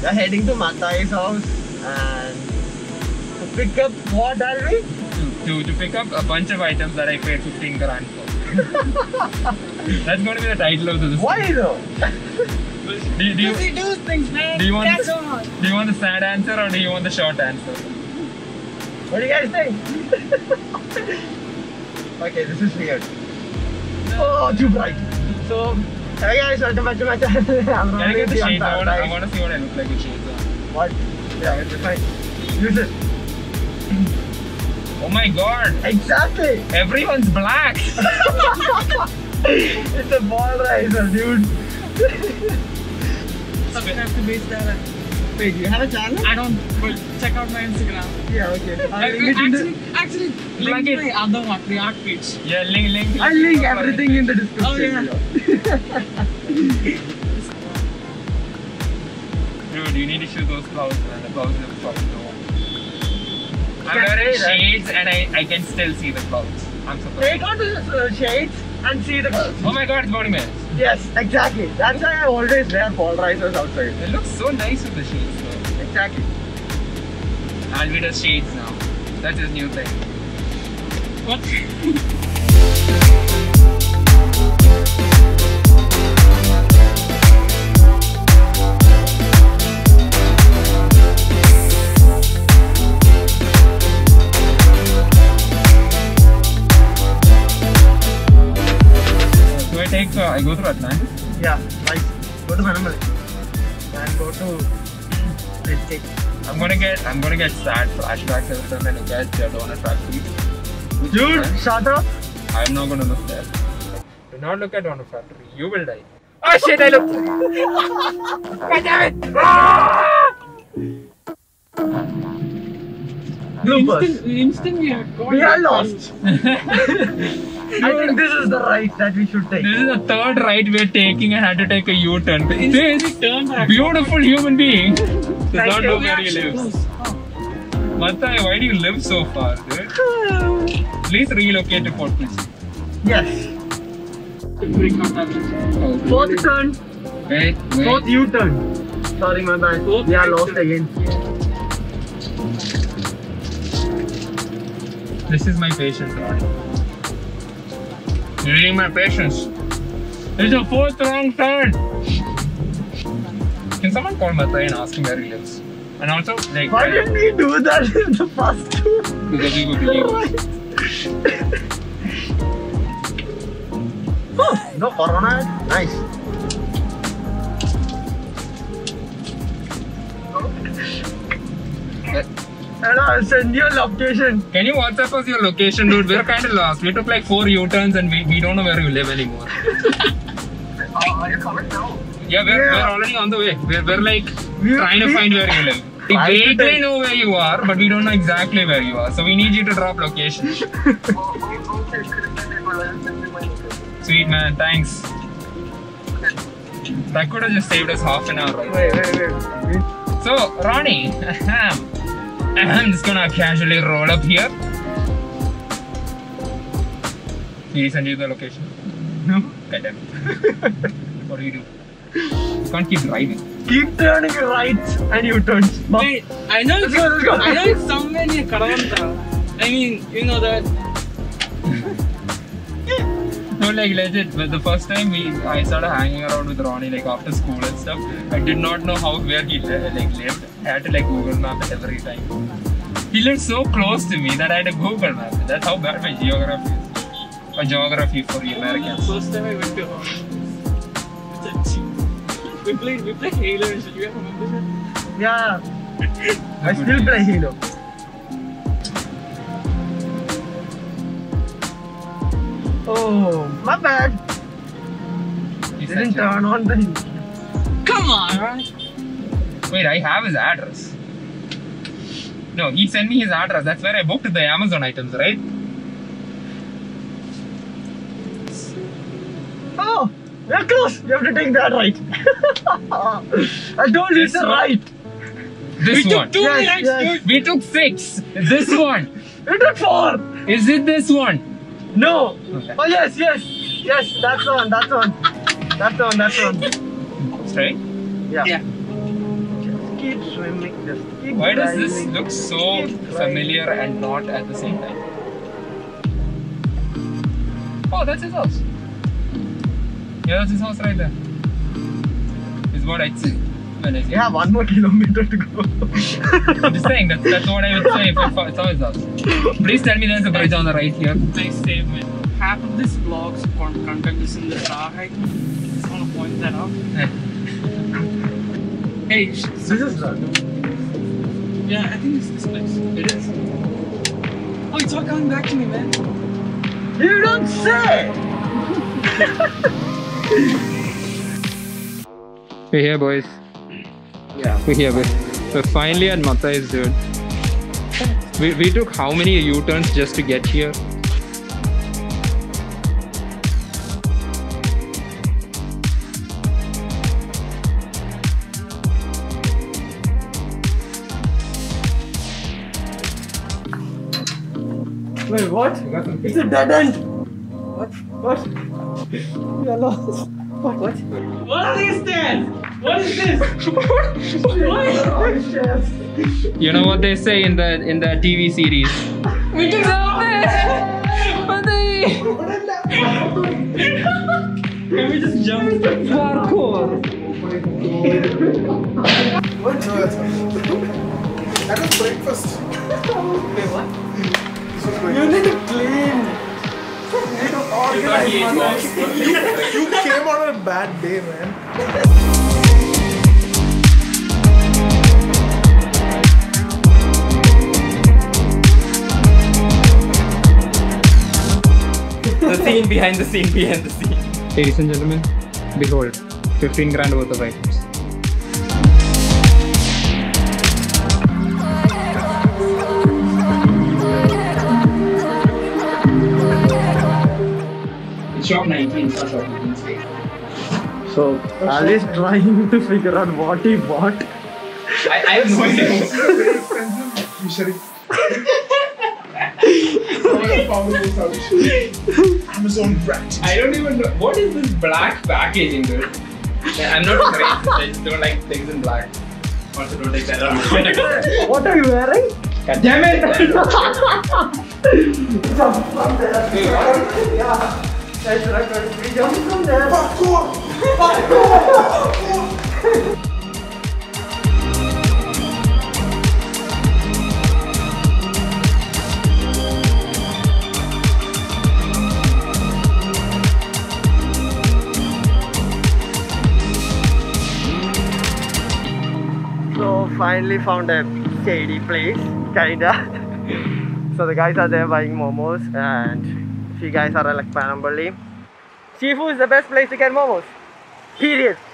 We're heading to Matai's house and to pick up what are we? To pick up a bunch of items that I paid 15 grand for. That's going to be the title of this. Why though? Do you do things, man. do you want That's the, all. do you want the sad answer or do you want the short answer? What do you guys think? Okay, this is weird. Oh, too bright. So, hey guys, welcome back to my channel. I'm Can I get the shades? I Paradise. want to see what I look like with shades on. What? Yeah, it's fine. Use it. Oh my god! Exactly. Everyone's black! It's a ball riser, dude. Subscribe to Base Talent. Wait, you have a channel? I don't, but check out my Instagram. Yeah, okay. I'll link it in the. Actually, Like link it. my other one, the art page. Yeah, link. I'll link everything in the description. Oh, yeah. Dude, you need to shoot those clouds, man. The clouds look fucking low. I'm Can't wearing say that. shades and I can still see the clouds. I'm surprised. Take out the shades and see the clouds. Oh my god, it's 40 minutes. Yes, exactly. That's why I always wear polarizers outside. It looks so nice with the shades though. Exactly. Alvi does shades now. That's his new thing. What? I go through Atlantis? Yeah, nice. Go to Manamalai and go to Red I'm gonna get sad flashbacks every time I look at the donut factory. Dude, shut up. I'm not gonna look there. Do not look at donut factory. You will die. Oh shit! I looked. God damn it! Ah! Bloopers. We have got We are it. lost. I think this is the right that we should take. This is the third right we're taking and had to take a U-turn. Instantly This turn back. beautiful human being does Thank not you. know where he lives. Matai, why do you live so far, dude? Please relocate to Port Pleasant. Yes. Oh, Fourth turn. wait. Fourth U-turn. Sorry, my bad. Fourth We are right lost turn. again. This is my patience, Ronnie. You're reading my patience. It's a fourth wrong turn. Can someone call Matai and ask him where he lives? And also, like, Why didn't we do that in the first two? because we would believe us. Oh, no corona. Nice. And I'll send you a location. Can you WhatsApp us your location, dude? We're kind of lost. We took like 4 U-turns and we don't know where you live anymore. Are you coming now? Yeah, we're already on the way. We're like We- trying to we- find where you live. We Trying to vaguely tell- know where you are, but we don't know exactly where you are. So we need you to drop location. Sweet man, thanks. That could have just saved us half an hour, right? Wait. So, Ronnie, I'm just gonna casually roll up here. Did he send you the location? No. God damn it. What do you do? You can't keep driving. Keep turning right and U-turns. Wait, I know Let's go, let's go. I know it's somewhere near Karavanta. I mean, you know that. No, like legit, but the first time I started hanging around with Ronnie like after school and stuff, I did not know where he lived. I had to like Google map it every time. He lived so close to me that I had to Google map it. That's how bad my geography is. Or geography for the Americans. First time I went to we played Halo and shit. You guys remember that? Yeah. I still play Halo. Oh, my bad. He Didn't said, turn on the. Come on, right? wait, I have his address. No, he sent me his address. That's where I booked the Amazon items, right? Oh, we're close. You have to take that right. I told you it's This the one? right. This We one. took 2 Yes, minutes, yes. dude. We took 6. This one. We took 4. Is it this one? No. Okay. Oh yes. That's the one. That's the one. Straight? Yeah. Yeah. Just keep swimming. Just keep Why does this driving. look so Keep driving. familiar and not at the same time? Oh, that's his house. Yeah, that's his house right there. Is what I'd say when I say. You have 1 more kilometer to go. I'm just saying, that's what I would say if I saw his house. Please tell me there's a bridge on the right here. Nice statement. Half of this vlog's content is in the car right now. Just want to point that out. Hey, This is random. yeah, I think it's this place. It is. Oh, it's all coming back to me, man. You don't say! We're here, boys. Yeah. We're here, boys. We're finally at Mathai's, dude. We took how many U-turns just to get here? Wait, what? It's a dead end! What? What? We are lost. What? What? What are these stairs? What is this? What? You know what they say in the TV series? We can help it! Can we just jump? Parkour! What? That was breakfast. Wait, what? You need to clean. You need to organize. You came on a bad day, man. The scene behind the scene behind the scene. Ladies and gentlemen, behold, 15 grand worth of items. Shop 19, not shop 19. So, Ali's trying to figure out what he bought. I have no idea. Very expensive. Usually. Amazon brand. I don't even know. What is this black packaging, dude? I'm not a racist, I just don't like things in black. Also, don't take that out. What are you wearing? God damn it! Jump from there. Yeah. That's right. We jump from there. Parkour! So finally found a shady place, kinda. So the guys are there buying momos, and if you guys are like Panambali, Shifu is the best place to get momos. Period.